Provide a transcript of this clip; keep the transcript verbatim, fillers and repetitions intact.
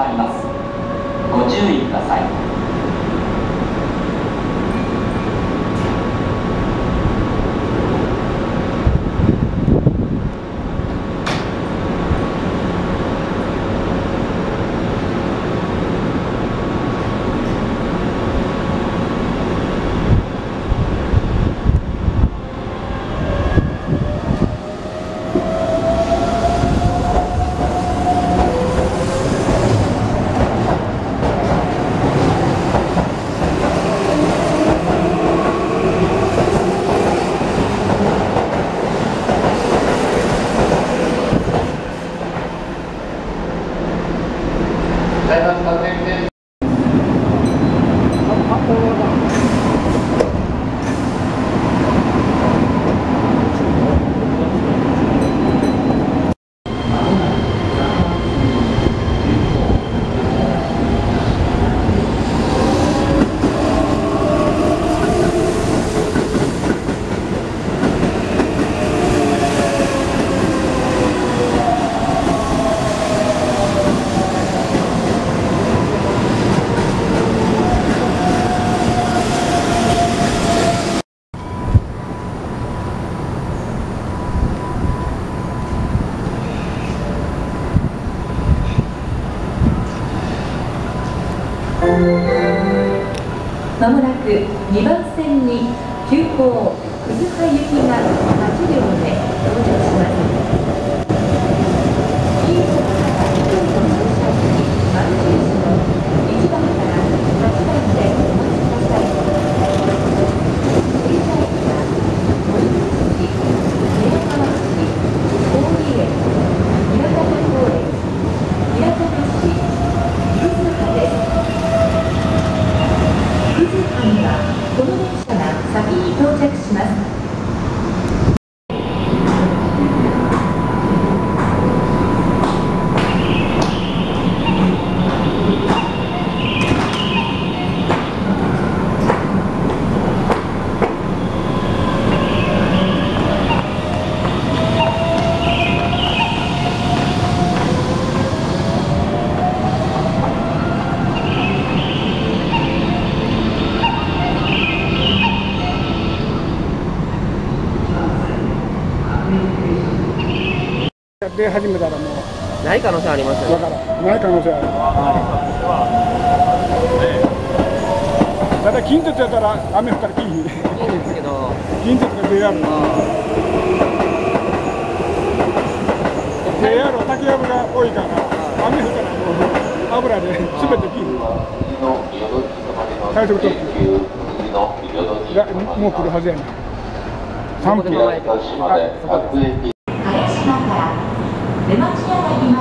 ります。ご注意ください。 まもなくにばん線に急行葛葉行きがはち両で到着します。新潟から京都の乗車駅丸印のいちばんからはちばんでお待ちください。停車駅は森口市、宮川市、大井駅、平方公園、平方市、葛葉です。葛葉にはこの電車が先に到着します。 出始めたらもうない可能性ありますよね。 だからない可能性ある。ただ近鉄やったら雨降ったらいい。いいんですけど。 近鉄が ジェイアール。ジェイアール は竹やぶが多いから雨降ったらもう油で全て切る。快速特急がもう来るはずやな。さんぷん。 出町柳